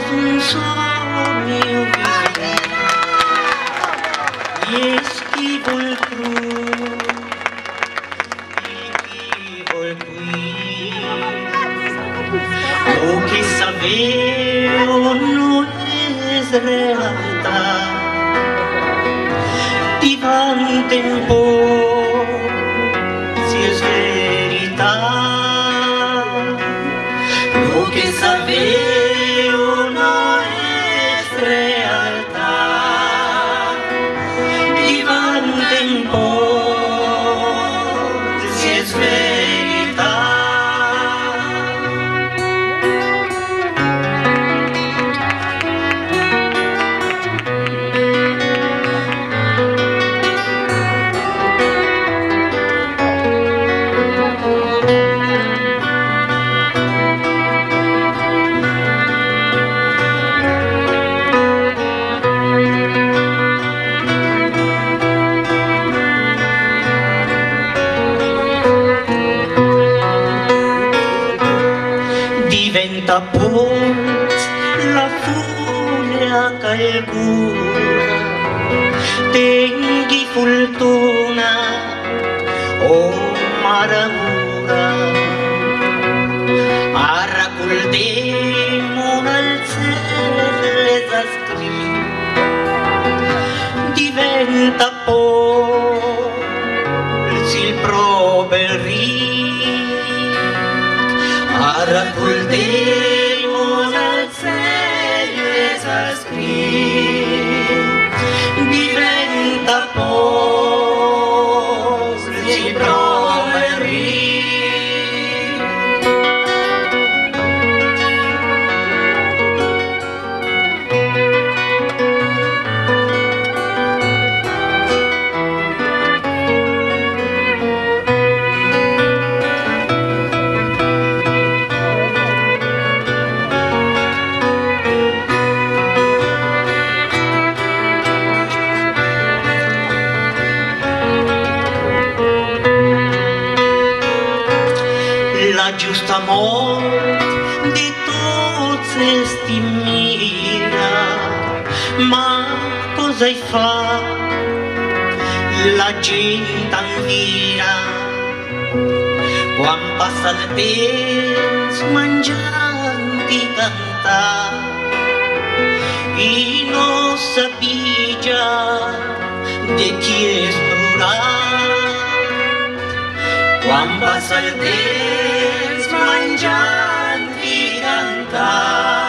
un sogno e schivo il cru, schivo il qui, lo che sapevo non è realtà, divan tempo si es verità, lo che sapevo non è realtà, divan tempo si es verità. Diventa poi la furia calcura, tenghi fortuna o maragura, a raccoldemo nel cielo scritto, diventa poi il proverio. A raccoldemo nel cielo scritto, diventa poi si proverì. La giusta morte di tutti sti mira, ma cosa hai fa? La gente anvira, quando passa il tempo mangianti canta, e non sappigia di chi è quando passa il tempo mangianti canta.